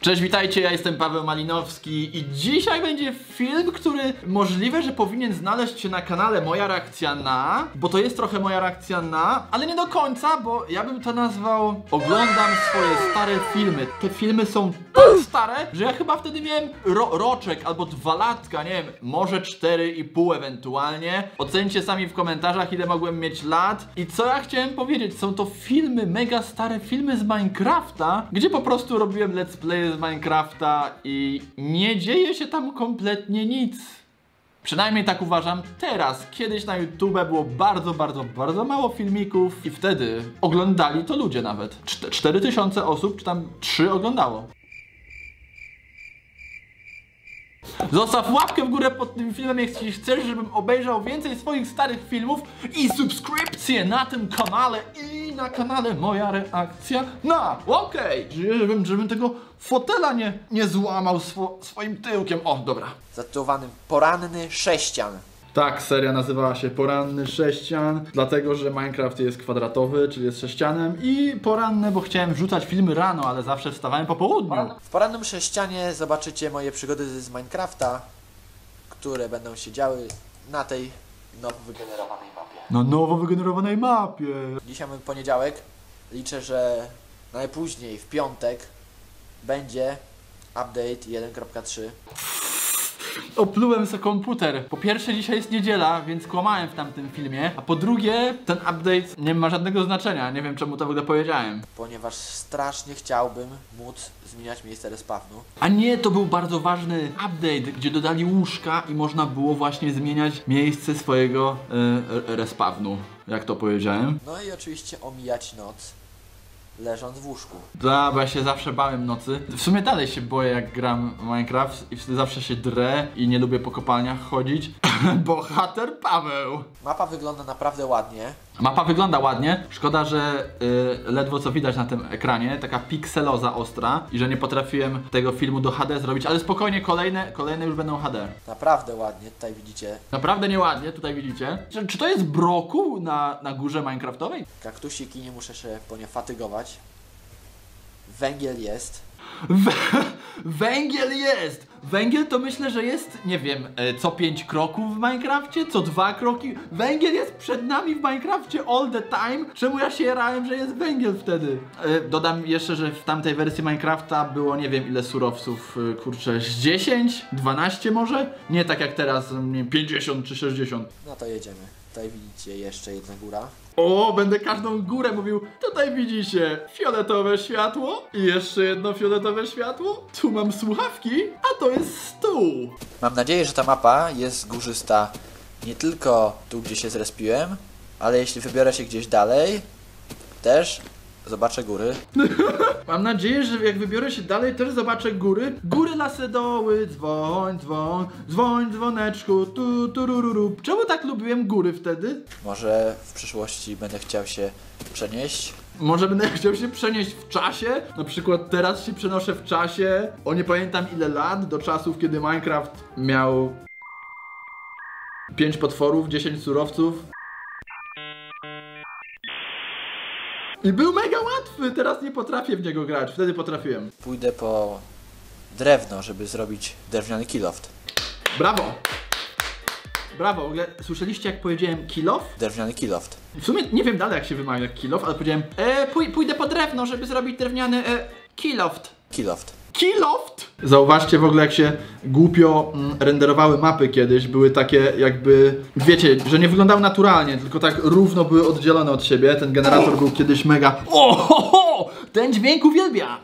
Cześć, witajcie, ja jestem Paweł Malinowski i dzisiaj będzie film, który możliwe, że powinien znaleźć się na kanale Moja reakcja na, bo to jest trochę moja reakcja na, ale nie do końca, bo ja bym to nazwał oglądam swoje stare filmy. Te filmy są tak stare, że ja chyba wtedy miałem roczek albo 2 latka, nie wiem, może 4,5 ewentualnie. Ocencie sami w komentarzach, ile mogłem mieć lat. I co ja chciałem powiedzieć, są to filmy, mega stare filmy z Minecrafta, gdzie po prostu robiłem let's play z Minecrafta i nie dzieje się tam kompletnie nic. Przynajmniej tak uważam teraz. Kiedyś na YouTube było bardzo mało filmików i wtedy oglądali to ludzie nawet. 4000 osób, czy tam 3 oglądało. Zostaw łapkę w górę pod tym filmem, jeśli chcesz, żebym obejrzał więcej swoich starych filmów i subskrypcję na tym kanale i na kanale Moja reakcja na. Okej, żebym tego fotela nie złamał swoim tyłkiem. O, dobra. Zatytułowanym Poranny Sześcian. Tak, seria nazywała się Poranny Sześcian, dlatego że Minecraft jest kwadratowy, czyli jest sześcianem, i poranne, bo chciałem wrzucać filmy rano, ale zawsze wstawałem po południu. W Porannym Sześcianie zobaczycie moje przygody z Minecrafta, które będą się działy na tej nowo wygenerowanej mapie. Na nowo wygenerowanej mapie. Dzisiaj mamy poniedziałek. Liczę, że najpóźniej w piątek będzie update 1.3. Oplułem sobie komputer. Po pierwsze, dzisiaj jest niedziela, więc kłamałem w tamtym filmie. A po drugie, ten update nie ma żadnego znaczenia. Nie wiem, czemu to w ogóle powiedziałem. Ponieważ strasznie chciałbym móc zmieniać miejsce respawnu. A nie, to był bardzo ważny update, gdzie dodali łóżka i można było właśnie zmieniać miejsce swojego respawnu. Jak to powiedziałem? No i oczywiście omijać noc, leżąc w łóżku. Da, bo ja się zawsze bałem nocy. W sumie dalej się boję, jak gram w Minecraft i wtedy zawsze się drę i nie lubię po kopalniach chodzić. Bohater Paweł! Mapa wygląda naprawdę ładnie. Mapa wygląda ładnie, szkoda, że ledwo co widać na tym ekranie, taka pikseloza ostra i że nie potrafiłem tego filmu do HD zrobić, ale spokojnie, kolejne już będą HD. Naprawdę ładnie, tutaj widzicie. Naprawdę nieładnie, tutaj widzicie. Czy to jest brokuł na górze minecraftowej? Kaktusiki, nie muszę się po nie fatygować. Węgiel jest. Węgiel jest! Węgiel to myślę, że jest, nie wiem, co 5 kroków w Minecrafcie, co 2 kroki. Węgiel jest przed nami w Minecrafcie all the time. Czemu ja się jarałem, że jest węgiel wtedy? Dodam jeszcze, że w tamtej wersji Minecrafta było nie wiem ile surowców, kurczę, 10? 12 może? Nie tak jak teraz, nie wiem, 50 czy 60. No to jedziemy. Tutaj widzicie jeszcze jedna góra. O, będę każdą górę mówił. Tutaj widzicie fioletowe światło i jeszcze jedno fioletowe światło. Tu mam słuchawki, a to jest stół. Mam nadzieję, że ta mapa jest górzysta nie tylko tu, gdzie się zrespiłem, ale jeśli wybiorę się gdzieś dalej, też zobaczę góry. Mam nadzieję, że jak wybiorę się dalej, też zobaczę góry. Góry, lasy, doły, dzwoń, dzwoń, dzwoń, dzwoneczku, tu, turururu. Czemu tak lubiłem góry wtedy? Może w przyszłości będę chciał się przenieść. Może będę chciał się przenieść w czasie? Na przykład teraz się przenoszę w czasie, o nie pamiętam ile lat, do czasów, kiedy Minecraft miał 5 potworów, 10 surowców. I był mega łatwy, teraz nie potrafię w niego grać, wtedy potrafiłem. Pójdę po drewno, żeby zrobić drewniany kiloft. Brawo! Brawo, w ogóle słyszeliście jak powiedziałem kill off? Drewniany kiloft. W sumie nie wiem dalej jak się wymawia jak kill off, ale powiedziałem pójdę po drewno, żeby zrobić drewniany kiloft. Kiloft. Kiloft! Zauważcie w ogóle jak się głupio renderowały mapy kiedyś, były takie jakby, wiecie, że nie wyglądały naturalnie, tylko tak równo były oddzielone od siebie. Ten generator był kiedyś mega... O! Ten dźwięk uwielbiam!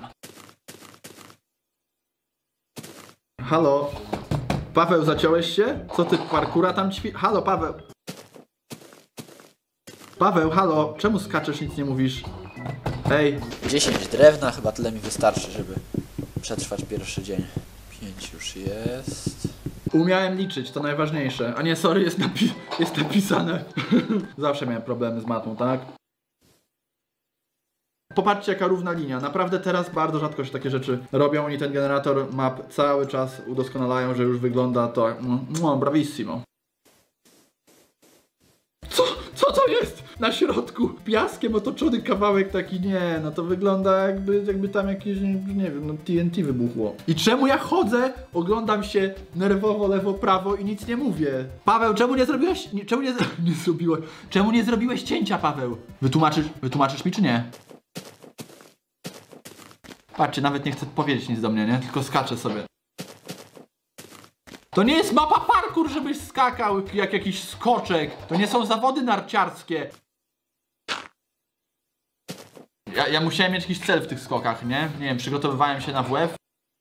Halo? Paweł, zaciąłeś się? Co ty parkura tam ćwi... Halo, Paweł! Paweł, halo, czemu skaczesz, nic nie mówisz? Ej! 10 drewna, chyba tyle mi wystarczy, żeby przetrwać pierwszy dzień. 5 już jest. Umiałem liczyć, to najważniejsze. A nie, sorry, jest napisane. Zawsze miałem problemy z matą, tak? Popatrzcie jaka równa linia. Naprawdę teraz bardzo rzadko się takie rzeczy robią i ten generator map cały czas udoskonalają, że już wygląda to bravissimo. Co to jest? na środku piaskiem otoczony kawałek taki, nie, no to wygląda jakby tam jakieś, nie wiem, no TNT wybuchło. I czemu ja chodzę, oglądam się nerwowo lewo, prawo i nic nie mówię? Paweł, czemu nie zrobiłeś, czemu nie zrobiłeś cięcia, Paweł? Wytłumaczysz mi czy nie? Patrzcie, nawet nie chcę powiedzieć nic do mnie, nie? Tylko skaczę sobie. To nie jest mapa parkour, żebyś skakał jak jakiś skoczek. To nie są zawody narciarskie. Ja musiałem mieć jakiś cel w tych skokach, nie? Nie wiem, przygotowywałem się na WF.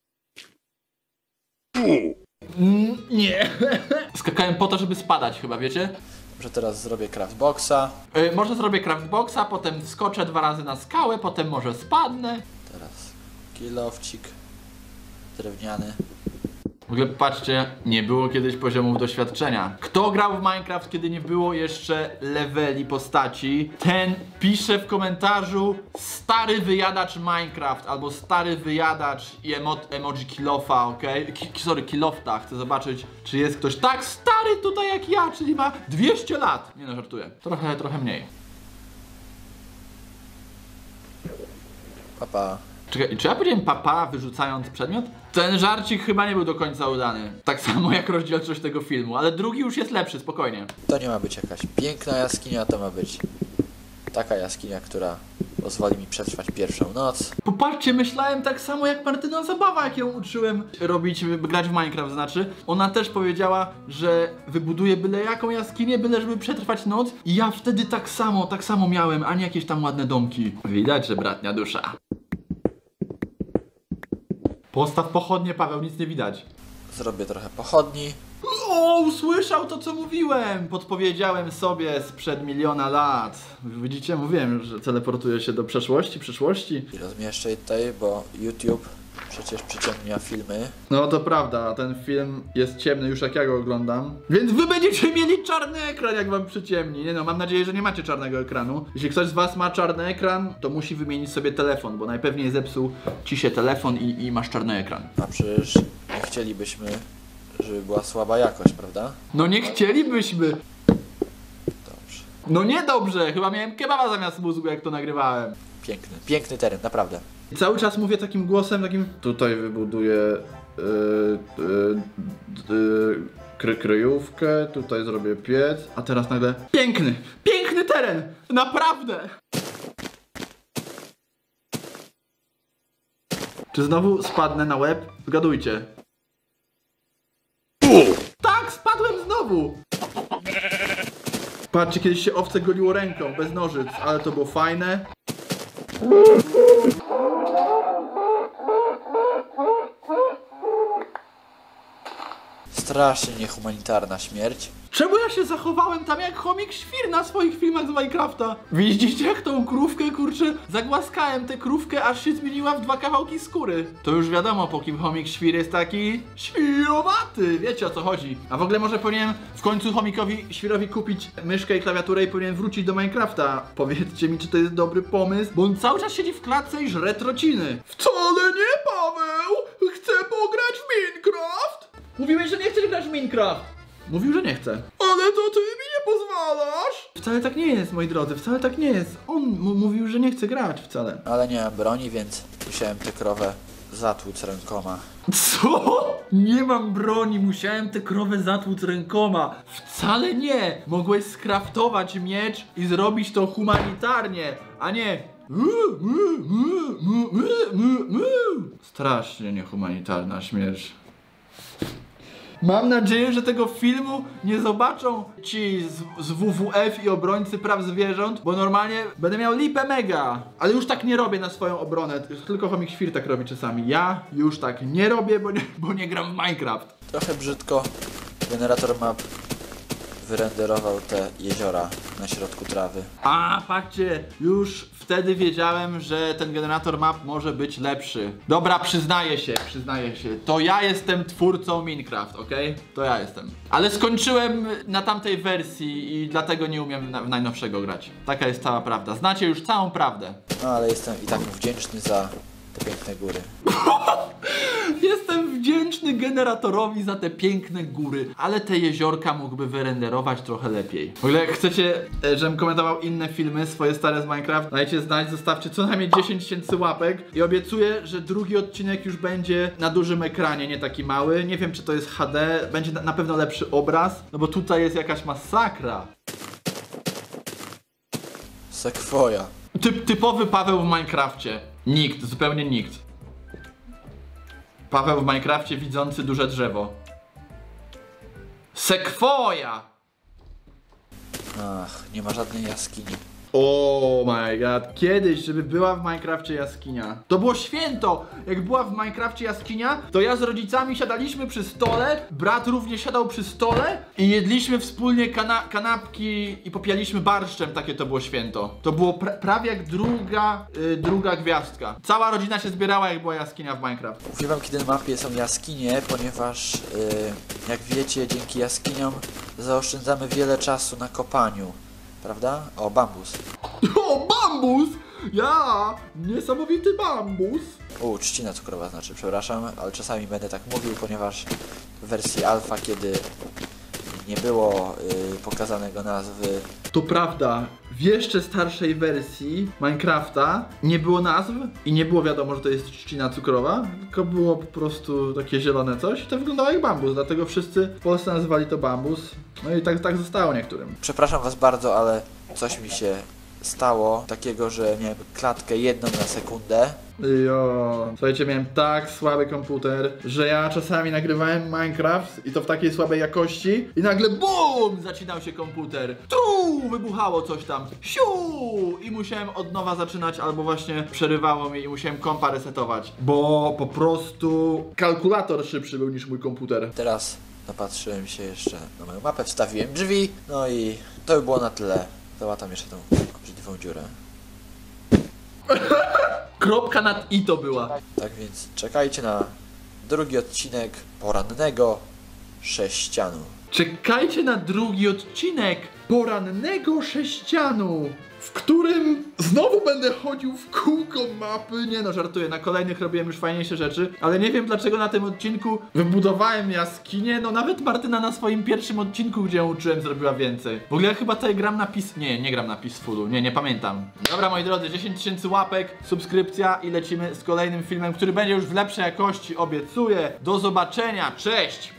Nie. Skakałem po to, żeby spadać chyba, wiecie? Może teraz zrobię craftboxa. Może zrobię craftboxa, potem skoczę 2 razy na skałę, potem może spadnę. Teraz kilowcik drewniany. W ogóle patrzcie, nie było kiedyś poziomów doświadczenia. Kto grał w Minecraft, kiedy nie było jeszcze leveli postaci, ten pisze w komentarzu stary wyjadacz Minecraft albo stary wyjadacz i emoji kilofa, okej? Sorry, kilofta. Chcę zobaczyć, czy jest ktoś tak stary tutaj jak ja, czyli ma 200 lat. Nie no, żartuję. Trochę mniej. Papa. Czekaj, czy ja powiedziałem papa wyrzucając przedmiot? Ten żarcik chyba nie był do końca udany. Tak samo jak rozdzielczość tego filmu, ale drugi już jest lepszy, spokojnie. To nie ma być jakaś piękna jaskinia, to ma być taka jaskinia, która pozwoli mi przetrwać pierwszą noc. Popatrzcie, myślałem tak samo jak Martyna Zabawa, jak ją uczyłem grać w Minecraft, znaczy. Ona też powiedziała, że wybuduje byle jaką jaskinię, byle żeby przetrwać noc. I ja wtedy tak samo miałem, a nie jakieś tam ładne domki. Widać, że bratnia dusza. Postaw pochodnie, Paweł, nic nie widać. Zrobię trochę pochodni. O, usłyszał to, co mówiłem! Podpowiedziałem sobie sprzed 1 000 000 lat. Widzicie, mówiłem, że teleportuję się do przyszłości. I rozmieszczę je tutaj, bo YouTube przecież przyciemnia filmy. No to prawda, ten film jest ciemny już jak ja go oglądam. Więc wy będziecie mieli czarny ekran, jak wam przyciemni. Nie no, mam nadzieję, że nie macie czarnego ekranu. Jeśli ktoś z was ma czarny ekran, to musi wymienić sobie telefon, bo najpewniej zepsuł ci się telefon i masz czarny ekran. A przecież nie chcielibyśmy, żeby była słaba jakość, prawda? No nie chcielibyśmy. Dobrze. No niedobrze, chyba miałem kebaba zamiast mózgu, jak to nagrywałem. Piękny teren, naprawdę. I cały czas mówię takim głosem, takim tutaj wybuduję kryjówkę, tutaj zrobię piec, a teraz nagle piękny teren, naprawdę. Czy znowu spadnę na łeb? Zgadujcie. Tak, spadłem znowu. Patrzcie, kiedyś się owce goliło ręką, bez nożyc, ale to było fajne. Strasznie niehumanitarna śmierć. Czemu ja się zachowałem tam jak chomik świr na swoich filmach z Minecrafta? Widzicie jak tą krówkę, kurczę, zagłaskałem tę krówkę, aż się zmieniła w 2 kawałki skóry. To już wiadomo, po kim chomik świr jest taki świrowaty, wiecie o co chodzi. A w ogóle może powinienem w końcu chomikowi świrowi kupić myszkę i klawiaturę i powinien wrócić do Minecrafta. Powiedzcie mi, czy to jest dobry pomysł, bo on cały czas siedzi w klatce i żre trociny. Wcale nie, Paweł! Chcę pograć w Minecraft! Mówiłeś, że nie chcesz grać w Minecraft! Mówił, że nie chce. Ale to ty mi nie pozwalasz! Wcale tak nie jest, moi drodzy, wcale tak nie jest. On mówił, że nie chce grać wcale. Ale nie mam broni, więc musiałem tę krowę zatłuc rękoma. Co? Nie mam broni, musiałem tę krowę zatłuc rękoma. Wcale nie! Mogłeś skraftować miecz i zrobić to humanitarnie, a nie... Strasznie niehumanitarna śmierć. Mam nadzieję, że tego filmu nie zobaczą ci z WWF i obrońcy praw zwierząt, bo normalnie będę miał lipę mega. Ale już tak nie robię na swoją obronę, tylko chomik świr tak robi czasami. Ja już tak nie robię, bo nie gram w Minecraft. Trochę brzydko generator map wyrenderował te jeziora na środku trawy. A, patrzcie, już wtedy wiedziałem, że ten generator map może być lepszy. Dobra, przyznaję się. To ja jestem twórcą Minecraft, okej? To ja jestem. Ale skończyłem na tamtej wersji i dlatego nie umiem w najnowszego grać. Taka jest cała prawda. Znacie już całą prawdę. No ale jestem i tak wdzięczny za te piękne góry. Jestem wdzięczny generatorowi za te piękne góry, ale te jeziorka mógłby wyrenderować trochę lepiej. W ogóle jak chcecie, żebym komentował inne filmy, swoje stare z Minecraft, dajcie znać, zostawcie co najmniej 10 000 łapek i obiecuję, że drugi odcinek już będzie na dużym ekranie, nie taki mały. Nie wiem, czy to jest HD, będzie na pewno lepszy obraz, no bo tutaj jest jakaś masakra. Sekwoja. Typowy Paweł w Minecrafcie. Nikt, zupełnie nikt. Paweł w Minecrafcie widzący duże drzewo. Sekwoja! Ach, nie ma żadnej jaskini. Oh my god, kiedyś, żeby była w Minecrafcie jaskinia. To było święto! Jak była w Minecrafcie jaskinia, to ja z rodzicami siadaliśmy przy stole, brat również siadał przy stole i jedliśmy wspólnie kanapki i popijaliśmy barszczem, takie to było święto. To było prawie jak druga gwiazdka. Cała rodzina się zbierała, jak była jaskinia w Minecraft. Mówię wam, kiedy na mapie są jaskinie, ponieważ jak wiecie, dzięki jaskiniom zaoszczędzamy wiele czasu na kopaniu. Prawda? O, bambus. O, bambus! Ja! Niesamowity bambus! Trzcina cukrowa znaczy, przepraszam, ale czasami będę tak mówił, ponieważ w wersji alfa, kiedy nie było pokazanego nazwy... To prawda, w jeszcze starszej wersji Minecrafta nie było nazw i nie było wiadomo, że to jest trzcina cukrowa, tylko było po prostu takie zielone coś i to wyglądało jak bambus, dlatego wszyscy w Polsce nazywali to bambus. No i tak zostało niektórym. Przepraszam was bardzo, ale coś mi się stało takiego, że miałem klatkę jedną na sekundę. Jo, słuchajcie, miałem tak słaby komputer, że ja czasami nagrywałem Minecraft i to w takiej słabej jakości i nagle BUM! Zacinał się komputer. Tru! Wybuchało coś tam. Siu! I musiałem od nowa zaczynać, albo właśnie przerywało mi i musiałem kompa resetować, bo po prostu kalkulator szybszy był niż mój komputer. Teraz napatrzyłem się jeszcze na moją mapę, wstawiłem drzwi, no i to by było na tyle. Załatam jeszcze tą obrzydliwą dziurę. Kropka nad i to była. Tak więc czekajcie na drugi odcinek porannego sześcianu. Czekajcie na drugi odcinek porannego sześcianu, w którym znowu będę chodził w kółko mapy. Nie no, żartuję, na kolejnych robiłem już fajniejsze rzeczy, ale nie wiem dlaczego na tym odcinku wybudowałem jaskinię. No nawet Martyna na swoim pierwszym odcinku, gdzie ją uczyłem, zrobiła więcej. W ogóle ja chyba tutaj gram na nie gram na Peacefulu, nie pamiętam. Dobra moi drodzy, 10 000 łapek, subskrypcja i lecimy z kolejnym filmem, który będzie już w lepszej jakości, obiecuję. Do zobaczenia, cześć!